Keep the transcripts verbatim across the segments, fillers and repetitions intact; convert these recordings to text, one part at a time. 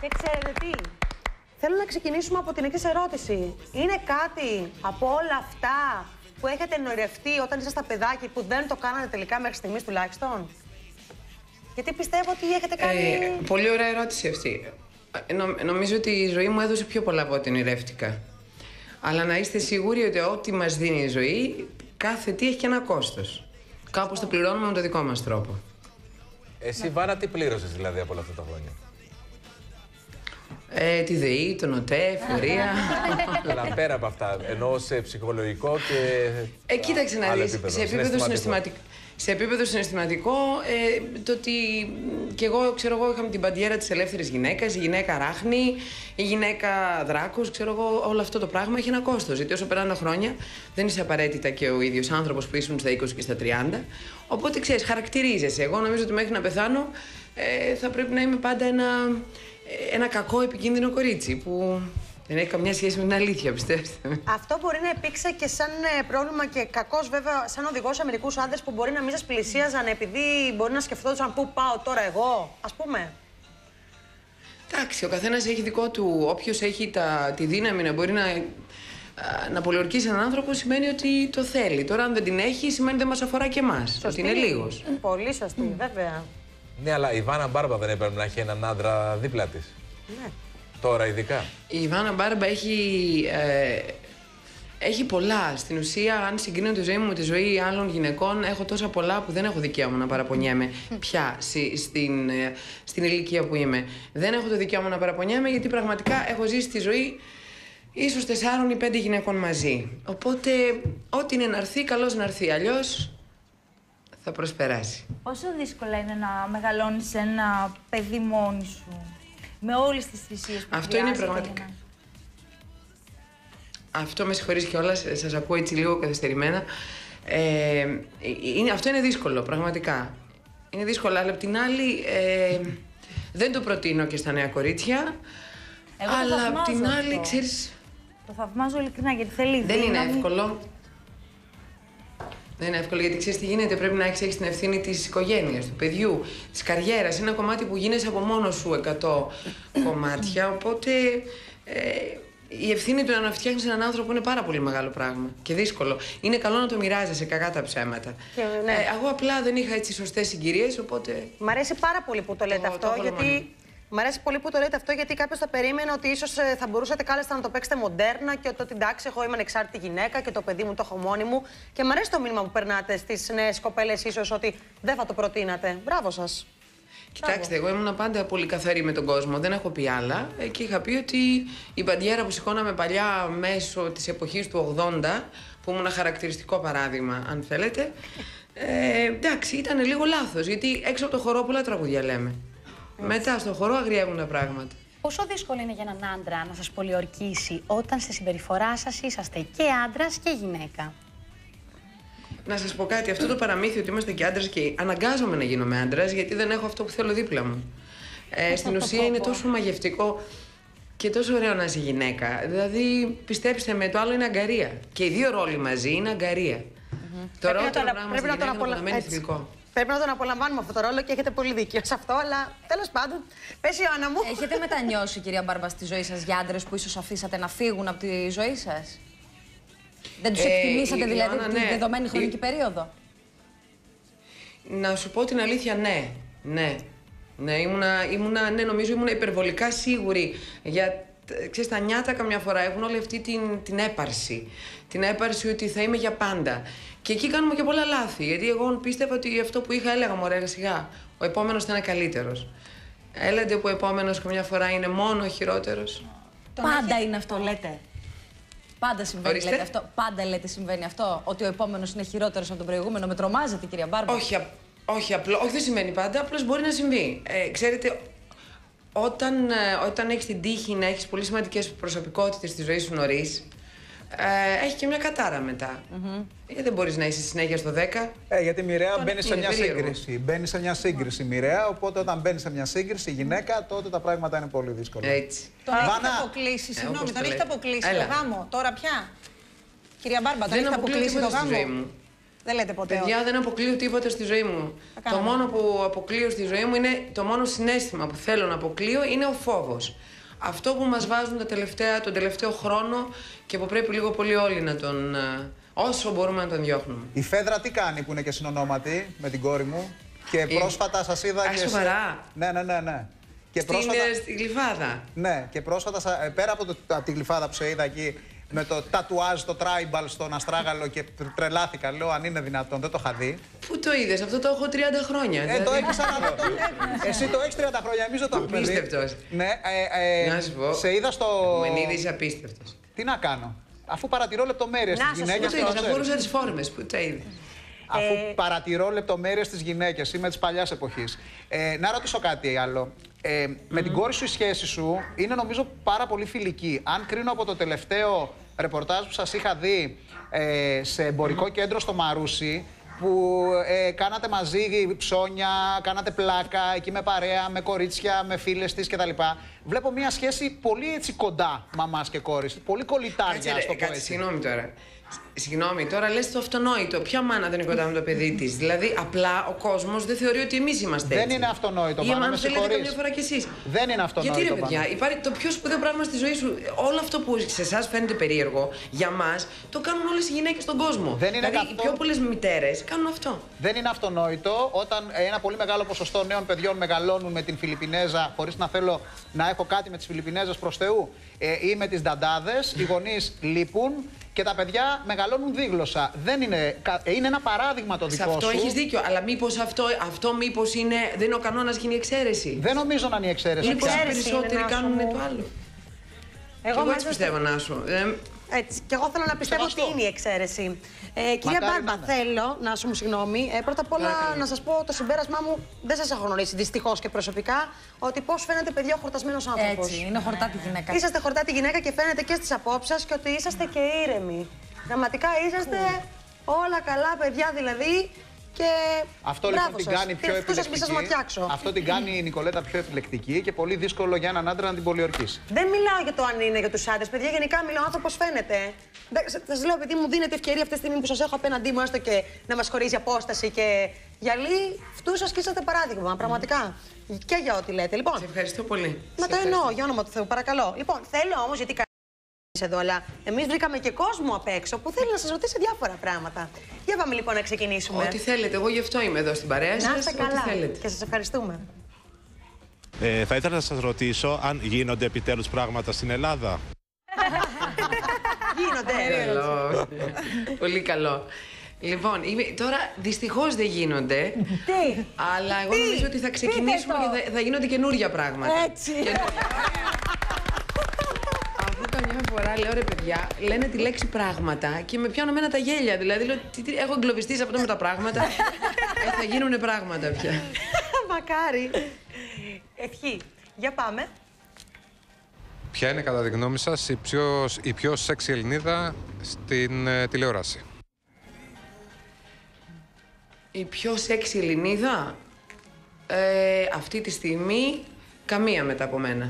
Και ξέρετε τι, θέλω να ξεκινήσουμε από την εξής ερώτηση. Είναι κάτι από όλα αυτά που έχετε νοηρευτεί όταν ήσασταν παιδάκι που δεν το κάνατε τελικά μέχρι στιγμής τουλάχιστον? Γιατί πιστεύω ότι έχετε κάνει... Ε, πολύ ωραία ερώτηση αυτή. Νο, νομίζω ότι η ζωή μου έδωσε πιο πολλά από ό,τι ονειρεύτηκα. Αλλά να είστε σίγουροι ότι ό,τι μας δίνει η ζωή, κάθε τι έχει και ένα κόστος. Κάπως το πληρώνουμε με τον δικό μας τρόπο. Εσύ, Βάνα, τι πλήρωσες δηλαδή από όλα αυτά τα χρόνια? Ε, τη ΔΕΗ, τον ΟΤΕ, φορεία. Αλλά πέρα από αυτά, εννοώ σε ψυχολογικό και. Ε, κοίταξε να δεις, σε επίπεδο συναισθηματικό. Σε επίπεδο συναισθηματικό, ε, το ότι κι εγώ, ξέρω εγώ, είχαμε την παντιέρα της ελεύθερης γυναίκας, η γυναίκα ράχνη, η γυναίκα δράκος, ξέρω εγώ, όλο αυτό το πράγμα έχει ένα κόστος. Γιατί όσο περνάνε τα χρόνια, δεν είσαι απαραίτητα και ο ίδιος άνθρωπος που ήσουν στα είκοσι και στα τριάντα. Οπότε, ξέρεις, χαρακτηρίζεσαι. Εγώ νομίζω ότι μέχρι να πεθάνω ε, θα πρέπει να είμαι πάντα ένα, ένα κακό, επικίνδυνο κορίτσι που... Δεν έχει καμιά σχέση με την αλήθεια, πιστέψτε με. Αυτό μπορεί να υπήρξε και σαν πρόβλημα και κακός, βέβαια, σαν οδηγός σε μερικούς άντρες που μπορεί να μην σας πλησίαζαν επειδή μπορεί να σκεφτόντουσαν πού πάω τώρα εγώ, ας πούμε. Εντάξει, ο καθένας έχει δικό του. Όποιος έχει τα, τη δύναμη να μπορεί να, να πολιορκήσει έναν άνθρωπο, σημαίνει ότι το θέλει. Τώρα, αν δεν την έχει, σημαίνει ότι δεν μας αφορά και εμάς. Ότι είναι λίγος. Πολύ σωστή, mm. βέβαια. Ναι, αλλά η Βάνα Μπάρμπα δεν έπρεπε να έχει έναν άντρα δίπλα της? Ναι. Τώρα ειδικά. Η Βάνα Μπάρμπα έχει, ε, έχει πολλά. Στην ουσία, αν συγκρίνω τη ζωή μου με τη ζωή άλλων γυναικών, έχω τόσα πολλά που δεν έχω δικαίωμα να παραπονιέμαι πια στη, στην, ε, στην ηλικία που είμαι. Δεν έχω το δικαίωμα να παραπονιέμαι γιατί πραγματικά έχω ζήσει τη ζωή ίσως τεσσάρων ή πέντε γυναικών μαζί. Οπότε, ό,τι είναι να έρθει, καλώς να έρθει. Αλλιώς θα προσπεράσει. Πόσο δύσκολα είναι να μεγαλώνεις ένα παιδί μόνη σου? Με όλες τις θυσίες που αυτό είναι πραγματικά. Να... Αυτό με συγχωρείς κιόλας, σας ακούω έτσι λίγο καθυστερημένα. Ε, είναι, αυτό είναι δύσκολο, πραγματικά. Είναι δύσκολο, αλλά απ' την άλλη ε, δεν το προτείνω και στα νέα κορίτσια. Εγώ αλλά απ' την άλλη, αυτό. ξέρεις... Το θαυμάζω ειλικρινά, γιατί θέλει Δεν δύναμη. είναι εύκολο. Δεν είναι εύκολο, γιατί ξέρεις τι γίνεται. Πρέπει να έχεις, έχεις την ευθύνη της οικογένειας, του παιδιού, της καριέρας. Είναι ένα κομμάτι που γίνεσαι από μόνος σου εκατό κομμάτια. Οπότε ε, η ευθύνη του να φτιάχνεις έναν άνθρωπο είναι πάρα πολύ μεγάλο πράγμα και δύσκολο. Είναι καλό να το μοιράζεσαι, κακά τα ψέματα. Και, ναι. ε, εγώ απλά δεν είχα έτσι σωστές συγκυρίες, οπότε. Μ' αρέσει πάρα πολύ που το λέτε το, αυτό, το γιατί. Μ' αρέσει πολύ που το λέτε αυτό, γιατί κάποιος θα περίμενε ότι ίσως θα μπορούσατε κάλλιστα να το παίξετε μοντέρνα και ότι εντάξει, εγώ είμαι ανεξάρτητη γυναίκα και το παιδί μου το έχω μόνη μου. Και μ' αρέσει το μήνυμα που περνάτε στις νέες κοπέλες, ίσως ότι δεν θα το προτείνατε. Μπράβο σας. Κοιτάξτε, εγώ ήμουν πάντα πολύ καθαρή με τον κόσμο, δεν έχω πει άλλα. Και είχα πει ότι η μπαντιέρα που σηκώναμε παλιά μέσω της εποχής του ογδόντα, που ήμουν ένα χαρακτηριστικό παράδειγμα, αν θέλετε, ε, εντάξει, ήταν λίγο λάθος, γιατί έξω από το χορό πολλά τραγούδια λέμε. Μετά στον χορό αγριεύουν τα πράγματα. Πόσο δύσκολο είναι για έναν άντρα να σας πολιορκήσει όταν στη συμπεριφορά σας είσαστε και άντρας και γυναίκα? Να σας πω κάτι, αυτό το παραμύθι ότι είμαστε και άντρας και αναγκάζομαι να γίνομαι άντρας γιατί δεν έχω αυτό που θέλω δίπλα μου. Ε, στην ουσία είναι τόσο μαγευτικό και τόσο ωραίο να είσαι γυναίκα. Δηλαδή, πιστέψτε με, το άλλο είναι αγκαρία. Και οι δύο ρόλοι μαζί είναι αγκαρία. Mm-hmm. Το ρότερο πράγμα στην γυναίκα είναι να θηλυκό. Πρέπει να τον απολαμβάνουμε αυτό το ρόλο και έχετε πολύ δίκιο σε αυτό, αλλά τέλος πάντων, πες Ιωάννα μου. Έχετε μετανιώσει, κυρία Μπάρμπα, στη ζωή σας για άντρες που ίσως αφήσατε να φύγουν από τη ζωή σας? Δεν τους ε, εκτιμήσατε η, δηλαδή Ιωάννα, τη ναι. δεδομένη χρονική η... περίοδο? Να σου πω την αλήθεια, ναι. Ναι, ναι, ήμουνα, ήμουνα, ναι νομίζω ήμουνα υπερβολικά σίγουρη για... Ξέρεις, τα νιάτα καμιά φορά έχουν όλη αυτή την, την έπαρση. Την έπαρση ότι θα είμαι για πάντα. Και εκεί κάνουμε και πολλά λάθη. Γιατί εγώ πίστευα ότι αυτό που είχα έλεγα, μωρέ, σιγά, ο επόμενος θα είναι καλύτερος. Έλατε που ο επόμενος καμιά φορά είναι μόνο ο χειρότερος. Πάντα έχει... είναι αυτό, λέτε. Πάντα συμβαίνει, λέτε αυτό. Πάντα λέτε συμβαίνει αυτό. Ότι ο επόμενος είναι χειρότερος από τον προηγούμενο. Με τρομάζετε, κυρία Μπάρμπα. Όχι, όχι, απλό, όχι δεν σημαίνει πάντα. Απλώς μπορεί να συμβεί. Ε, ξέρετε. Όταν, όταν έχεις την τύχη να έχεις πολύ σημαντικές προσωπικότητες στη ζωή σου νωρίς, ε, έχει και μια κατάρα μετά. Mm-hmm. Γιατί δεν μπορείς να είσαι συνέχεια στο δέκα. Ε, γιατί μοιραία μπαίνει σε μια περίεργο. σύγκριση. Μπαίνει σε μια σύγκριση μοιραία, οπότε όταν μπαίνει σε μια σύγκριση η γυναίκα, τότε τα πράγματα είναι πολύ δύσκολα. Έτσι. Τον Βάνα... έχετε αποκλείσει, συγγνώμη, τον έχετε αποκλείσει το γάμο. Τώρα πια. Κυρία Μπάρμπα, τον έχετε αποκλείσει το γάμο. Δεν λέτε ποτέ. Παιδιά, δεν αποκλείω τίποτα στη ζωή μου. Το μόνο που αποκλείω στη ζωή μου είναι το μόνο συναίσθημα που θέλω να αποκλείω είναι ο φόβος. Αυτό που μας βάζουν τα τελευταία, τον τελευταίο χρόνο και που πρέπει λίγο πολύ όλοι να τον. Όσο μπορούμε να τον διώχνουμε. Η Φέδρα τι κάνει που είναι και συνονόματη με την κόρη μου και η... πρόσφατα σας είδα. Α, και. Σοβαρά. Ναι, ναι, ναι. ναι. Και Στην, πρόσφατα... στη Γλυφάδα. Ναι, και πρόσφατα, πέρα από, το, από τη Γλυφάδα που σε είδα εκεί, με το τατουάζ, το tribal στον αστράγαλο και τρελάθηκα. Λέω αν είναι δυνατόν, δεν το είχα δει. Πού το είδες, αυτό το έχω τριάντα χρόνια. Ε, δηλαδή... το έχεις ανά το... Εσύ το έχεις τριάντα χρόνια, εμείς δεν το έχουμε δει. Απίστευτος. Ναι, ε, ε, να σου πω, σε είδα στο... Μου είδες απίστευτος. Τι να κάνω, αφού παρατηρώ λεπτομέρειες στις γυναίκες. Πού το είδες, αφορούσα τις φόρμες, πού τα είδες. Αφού ε... παρατηρώ λεπτομέρειες στις γυναίκες, είμαι της παλιάς εποχής. Ε, να ρωτήσω κάτι άλλο. Ε, mm. Με την κόρη σου η σχέση σου είναι νομίζω πάρα πολύ φιλική. Αν κρίνω από το τελευταίο ρεπορτάζ που σας είχα δει ε, σε εμπορικό κέντρο στο Μαρούσι, που ε, κάνατε μαζί ψώνια, κάνατε πλάκα εκεί με παρέα, με κορίτσια, με φίλες της κτλ. Βλέπω μια σχέση πολύ έτσι κοντά μαμάς και κόρης. Πολύ κολλητάρια, ας το πω έτσι. Συγγνώμη τώρα. Συγγνώμη, τώρα λες το αυτονόητο. Ποια μάνα δεν είναι κοντά με το παιδί της? Δηλαδή, απλά ο κόσμος δεν θεωρεί ότι εμείς είμαστε έτσι. Δεν είναι αυτονόητο. Ή αν θέλετε καμιά φορά κι εσείς. Δεν είναι αυτονόητο. Γιατί ρε παιδιά, υπάρχει το πιο σπουδαίο πράγμα στη ζωή σου. Όλο αυτό που σε εσάς φαίνεται περίεργο, για μας το κάνουν όλες οι γυναίκες στον κόσμο. Δεν είναι δηλαδή, αυτό... οι πιο πολλές μητέρες κάνουν αυτό. Δεν είναι αυτονόητο όταν ένα πολύ μεγάλο ποσοστό νέων παιδιών μεγαλώνουν με την Φιλιππινέζα, χωρίς να θέλω να έχω κάτι με τις Φιλιππινέζες προς Θεού, ε, ή με τις νταντάδες. Οι γονείς λείπουν. Και τα παιδιά μεγαλώνουν δίγλωσσα. Δεν είναι, είναι ένα παράδειγμα το δικό σου. Σε αυτό έχεις δίκιο. Αλλά μήπως αυτό, αυτό μήπως είναι, δεν είναι ο κανόνας και είναι η εξαίρεση. Δεν νομίζω να είναι η εξαίρεση. Μήπως οι περισσότεροι κάνουν το άλλο. Εγώ, Εγώ έτσι πιστεύω να σου. Έτσι. Και εγώ θέλω να πιστεύω ότι είναι η εξαίρεση. Ε, κυρία Μπάρμπα, θέλω να σου μου συγγνώμη. Ε, πρώτα απ' όλα να σας πω το συμπέρασμά μου. Δεν σας έχω γνωρίσει δυστυχώς και προσωπικά ότι πώς φαίνεται παιδιά ο χορτασμένος άνθρωπος. Έτσι, είναι χορτάτη γυναίκα. Είσαστε χορτάτη γυναίκα και φαίνεται και στις απόψεις σας και ότι είσαστε και ήρεμοι. Πραγματικά είσαστε όλα καλά παιδιά δηλαδή. Και αυτό λοιπόν την κάνει πιο επιλεκτική. Σας αυτό την κάνει η Νικολέτα πιο επιλεκτική και πολύ δύσκολο για έναν άντρα να την πολιορκήσει. Δεν μιλάω για το αν είναι για τους άντρες. Παιδιά, γενικά μιλάω άνθρωπος φαίνεται. Σας λέω, επειδή μου δίνετε ευκαιρία αυτή τη στιγμή που σας έχω απέναντί μου, έστω και να μας χωρίζει απόσταση και γυαλί, αυτού σας και είσαστε παράδειγμα, πραγματικά. Mm. Και για ό,τι λέτε. Λοιπόν, σε ευχαριστώ πολύ. Να το εννοώ, για όνομα του Θεού, παρακαλώ. Λοιπόν, θέλω όμως, γιατί εδώ, αλλά εμείς βρήκαμε και κόσμο απ' έξω που θέλει να σας ρωτήσει διάφορα πράγματα. Για πάμε λοιπόν να ξεκινήσουμε. Ό,τι θέλετε, εγώ γι' αυτό είμαι εδώ στην παρέα σας. Να είστε καλά. Ό,τι θέλετε. Και σας ευχαριστούμε. Ε, θα ήθελα να σας ρωτήσω αν γίνονται επιτέλους πράγματα στην Ελλάδα. Γίνονται. Καλό. Πολύ καλό. Λοιπόν, τώρα δυστυχώς δεν γίνονται. Τι? Αλλά εγώ Τι? νομίζω ότι θα ξεκινήσουμε και θα, θα γίνονται καινούργια πράγματα. Έτσι. Καμιά φορά λέω ρε παιδιά, λένε τη λέξη πράγματα και με πιάνουν εμένα τα γέλια. Δηλαδή λέω, τι, τι, έχω εγκλωβιστεί σε αυτό με τα πράγματα. ε, θα γίνουνε πράγματα πια. Μακάρι. Ευχή. Για πάμε. Ποια είναι κατά τη γνώμη σας η πιο, η πιο σεξι Ελληνίδα στην ε, τηλεόραση? Η πιο σεξι Ελληνίδα? Ε, αυτή τη στιγμή καμία μετά από μένα.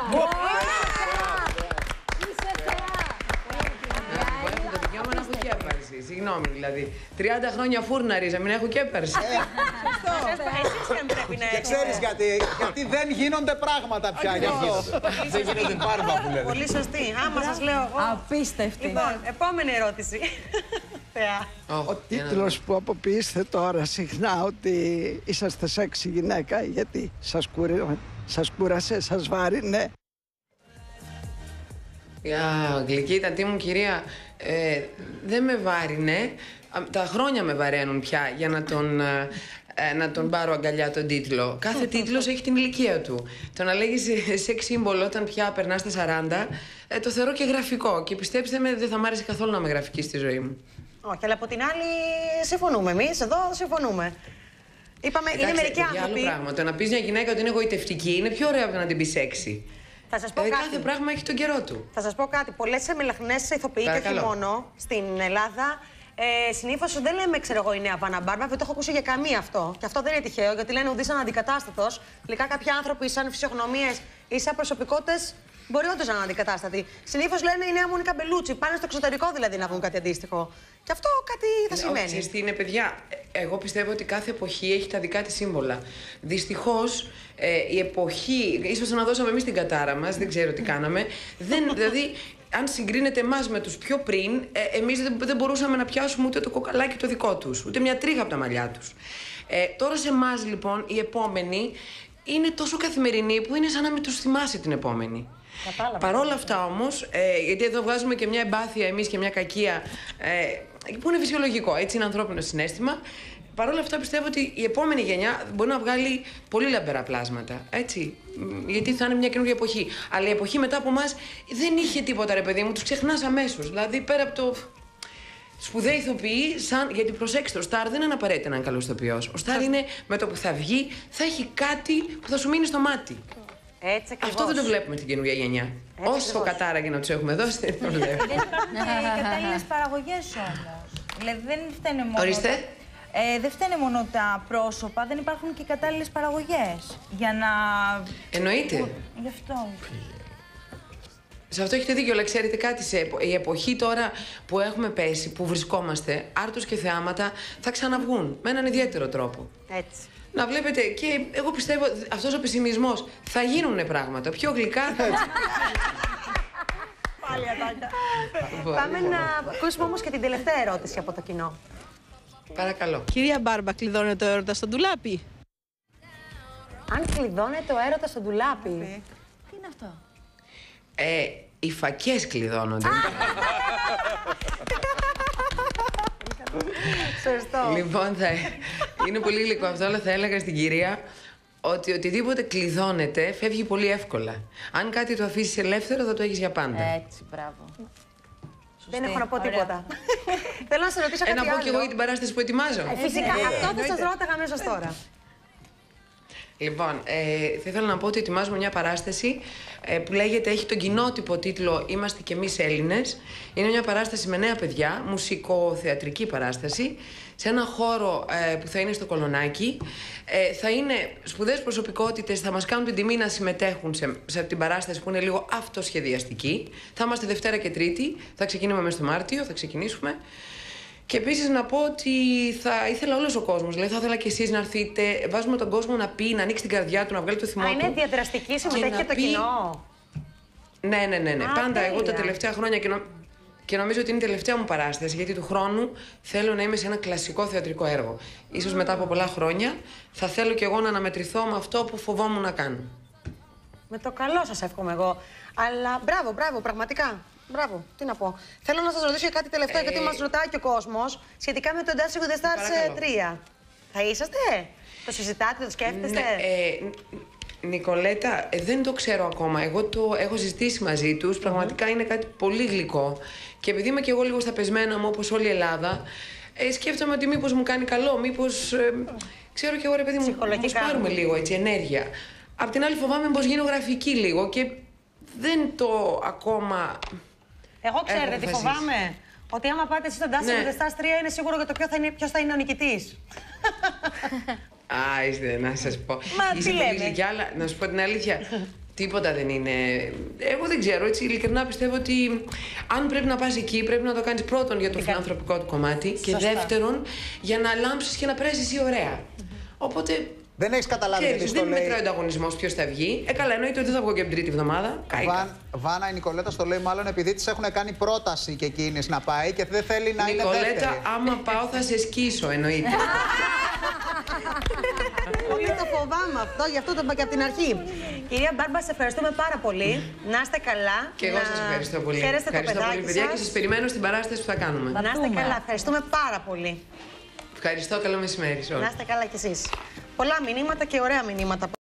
Συγγνώμη, δηλαδή. τριάντα χρόνια φούρναρίζα, μην έχω και έπερση. Και ξέρεις γιατί, γιατί δεν γίνονται πράγματα πια γι' αυτό. Δεν γίνονται μπάρμπα που λένε. Πολύ σωστή. Άμα σας λέω εγώ. Απίστευτη. Λοιπόν, επόμενη ερώτηση. Ο τίτλος που αποποιείστε τώρα συχνά ότι είσαστε σεξι γυναίκα, γιατί σας κούρασε, σας βάρινε? Για γλυκή ήταν, τι μου κυρία, ε, δεν με βάρινε. Τα χρόνια με βαραίνουν πια για να τον, ε, να τον πάρω αγκαλιά τον τίτλο. Κάθε τίτλος έχει την ηλικία του. Το να λέγεις σεξ σύμβολο όταν πια περνάς τα σαράντα, ε, το θεωρώ και γραφικό. Και πιστέψτε με, δεν θα μ' άρεσε καθόλου να είμαι γραφική στη ζωή μου. Όχι, αλλά από την άλλη συμφωνούμε εμείς, εδώ συμφωνούμε. Είπαμε, εντάξει, είναι μερικοί άνθρωποι. Άλλο πράγμα. Το να πεις μια γυναίκα ότι είναι εγωιτευτική είναι πιο ωραίο από το να την πεις σεξι. Θα σας πω δηλαδή, κάτι. Κάθε πράγμα έχει τον καιρό του. Θα σας πω κάτι. Πολλές εμελαχνές ηθοποιοί και όχι μόνο στην Ελλάδα, ε, συνήθως δεν λέμε, ξέρω εγώ, η νέα Βάνα Μπάρμπα, δεν το έχω ακούσει για καμία αυτό. Και αυτό δεν είναι τυχαίο, γιατί λένε ουδής αναντικατάστατος. Τελικά κάποιοι άνθρωποι, σαν φυσιογνωμίες ή σαν προσωπικότητες, μπορεί όντως να είναι αντικατάστατη. Συνήθως λένε η νέα Μόνικα Μπελούτσι. Πάνε στο εξωτερικό δηλαδή να βγουν κάτι αντίστοιχο. Και αυτό κάτι θα σημαίνει. Ξέρεις τι είναι, παιδιά. Εγώ πιστεύω ότι κάθε εποχή έχει τα δικά της σύμβολα. Δυστυχώς ε, η εποχή. Ίσως να δώσαμε εμείς την κατάρα μας, δεν ξέρω τι κάναμε. Δεν, δηλαδή, αν συγκρίνεται εμάς με τους πιο πριν, ε, εμείς δεν, δεν μπορούσαμε να πιάσουμε ούτε το κοκαλάκι το δικό τους, ούτε μια τρίχα από τα μαλλιά τους. Ε, τώρα σε εμάς λοιπόν, οι επόμενοι είναι τόσο καθημερινοί που είναι σαν να μην τους θυμάσαι την επόμενη. Παρ' όλα αυτά όμως, ε, γιατί εδώ βγάζουμε και μια εμπάθεια εμείς και μια κακία, ε, που είναι φυσιολογικό, έτσι είναι ανθρώπινο συναίσθημα. Παρ' όλα αυτά πιστεύω ότι η επόμενη γενιά μπορεί να βγάλει πολύ λαμπερά πλάσματα, έτσι, γιατί θα είναι μια καινούργια εποχή. Αλλά η εποχή μετά από εμάς δεν είχε τίποτα, ρε παιδί μου, τους ξεχνάς αμέσως. Δηλαδή πέρα από το σπουδαίοι ηθοποιοί, σαν... γιατί προσέξτε, ο Σταρ δεν είναι απαραίτητα να είναι καλός ηθοποιός. Ο Σταρ είναι με το που θα βγει, θα έχει κάτι που θα σου μείνει στο μάτι. Έτσι ακριβώς. Αυτό δεν το βλέπουμε στην καινούργια γενιά. Έτσι Όσο ακριβώς. Κατάρα και να τους έχουμε δώσει, δεν το βλέπουμε. Δεν υπάρχουν και κατάλληλες παραγωγές όμως. Δηλαδή δεν φταίνε μόνο. Ορίστε. Τα... Ε, δεν φταίνε μόνο τα πρόσωπα, δεν υπάρχουν και κατάλληλες παραγωγές. Για να. Εννοείται. Γι' αυτό. Σε αυτό έχετε δίκιο, αλλά ξέρετε κάτι, σε η εποχή τώρα που έχουμε πέσει, που βρισκόμαστε, άρτους και θεάματα θα ξαναβγούν με έναν ιδιαίτερο τρόπο. Έτσι. Να βλέπετε, και εγώ πιστεύω αυτός ο πεσημισμός, θα γίνουνε πράγματα πιο γλυκά. Πάλι ατάκα. Πάμε να ακούσουμε όμως και την τελευταία ερώτηση από το κοινό. Παρακαλώ. Κυρία Μπάρμπα, κλειδώνεται ο έρωτας στο ντουλάπι? Αν κλειδώνεται ο έρωτας στο ντουλάπι. Τι είναι αυτό? Ε, οι φακές κλειδώνονται. Σωστό. Λοιπόν, θα... είναι πολύ γλυκό αυτό, αλλά θα έλεγα στην κυρία ότι οτιδήποτε κλειδώνεται φεύγει πολύ εύκολα. Αν κάτι το αφήσεις ελεύθερο, θα το έχεις για πάντα. Έτσι, μπράβο. Δεν έχω να πω τίποτα. Θέλω να σε ρωτήσω κάτι άλλο. Ε, να πω κι εγώ για την παράσταση που ετοιμάζω. Ε, φυσικά, αυτό θα σας ρώταγα αμέσως τώρα. Λοιπόν, ε, θα ήθελα να πω ότι ετοιμάζουμε μια παράσταση ε, που λέγεται, έχει τον κοινότυπο τίτλο «Είμαστε κι εμείς Έλληνες». Είναι μια παράσταση με νέα παιδιά, μουσικο-θεατρική παράσταση, σε ένα χώρο ε, που θα είναι στο Κολονάκι. Ε, θα είναι σπουδαίες προσωπικότητες, θα μας κάνουν την τιμή να συμμετέχουν σε, σε την παράσταση που είναι λίγο αυτοσχεδιαστική. Θα είμαστε Δευτέρα και Τρίτη, θα ξεκινήσουμε μέσα στο Μάρτιο, θα ξεκινήσουμε. Και επίσης να πω ότι θα ήθελα όλος ο κόσμος, δηλαδή θα ήθελα και εσείς να έρθετε, βάζουμε τον κόσμο να πει, να ανοίξει την καρδιά του, να βγάλει το θυμό του. Α, είναι διαδραστική, συμμετέχει και το πει... κοινό. Ναι, ναι, ναι, ναι. Α, πάντα τέλεια. Εγώ τα τελευταία χρόνια και, νο... και νομίζω ότι είναι η τελευταία μου παράσταση, γιατί του χρόνου θέλω να είμαι σε ένα κλασικό θεατρικό έργο. Ίσως μετά από πολλά χρόνια θα θέλω κι εγώ να αναμετρηθώ με αυτό που φοβόμουν να κάνω. Με το καλό σας εύχομαι εγώ. Αλλά μπράβο, μπράβο, πραγματικά. Μπράβο, τι να πω. Θέλω να σας ρωτήσω για κάτι τελευταίο, ε... γιατί μας ρωτάει και ο κόσμος σχετικά με το Dancing with the Stars τρία. Θα είσαστε, το συζητάτε, το σκέφτεστε? Ναι, ε, Νικολέτα, ε, δεν το ξέρω ακόμα. Εγώ το έχω συζητήσει μαζί τους. Mm-hmm. Πραγματικά είναι κάτι πολύ γλυκό. Και επειδή είμαι και εγώ λίγο στα πεσμένα μου, όπως όλη η Ελλάδα, ε, σκέφτομαι ότι μήπως μου κάνει καλό, μήπως. Ε, ξέρω και εγώ, ρε παιδί μου, μήπως πάρουμε λίγο έτσι, ενέργεια. Απ' την άλλη, φοβάμαι πως γίνω γραφική λίγο και δεν το ακόμα. Εγώ ξέρετε τι φοβάμαι. Ότι άμα πάτε εσείς στον Dancing ναι. with the Stars τρία, είναι σίγουρο για το ποιο θα είναι, ποιος θα είναι ο νικητής. Α, είστε, να σας πω. Μα Είσαι τι πολύ λέμε. γλυκιά, αλλά να σου πω την αλήθεια. Τίποτα δεν είναι. Εγώ δεν ξέρω, έτσι. Ειλικρινά πιστεύω ότι αν πρέπει να πας εκεί, πρέπει να το κάνεις πρώτον για το φιλανθρωπικό του κομμάτι. Σωστά. Και δεύτερον, για να λάμψεις και να περάσεις εσύ ωραία. Mm-hmm. Οπότε. Δεν έχεις καταλάβει ξέρεις, γιατί στο δεν λέει. μετράει ο ανταγωνισμός ποιος θα βγει. Ε, καλά, εννοείται ότι δεν θα βγω και την τρίτη εβδομάδα. Βαν, Βάνα, η Νικολέτα στο λέει μάλλον επειδή της έχουν κάνει πρόταση και εκείνης να πάει και δεν θέλει να Νικολέτα, είναι δεύτερη. Νικολέτα, άμα πάω θα σε σκίσω, εννοείται. Πολύ το φοβάμαι αυτό, γι' αυτό το είπα και από την αρχή. Κυρία Μπάρμπα, σε ευχαριστούμε πάρα πολύ. Να είστε καλά. Και εγώ σας ευχαριστώ πολύ. Χαίρεστε το παιδάκι πολύ, παιδιά, σας. και σας περιμένω στην παράσταση που θα κάνουμε. Να είστε καλά. Ευχαριστούμε πάρα πολύ. Ευχαριστώ, καλό μεσημέρι σε όλους. Να είστε καλά κι εσείς. Πολλά μηνύματα και ωραία μηνύματα.